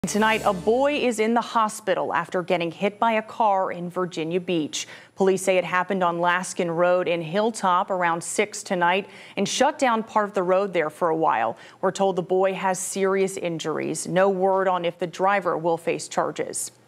Tonight, a boy is in the hospital after getting hit by a car in Virginia Beach. Police say it happened on Laskin Rd in Hilltop around 6 tonight and shut down part of the road there for a while. We're told the boy has serious injuries. No word on if the driver will face charges.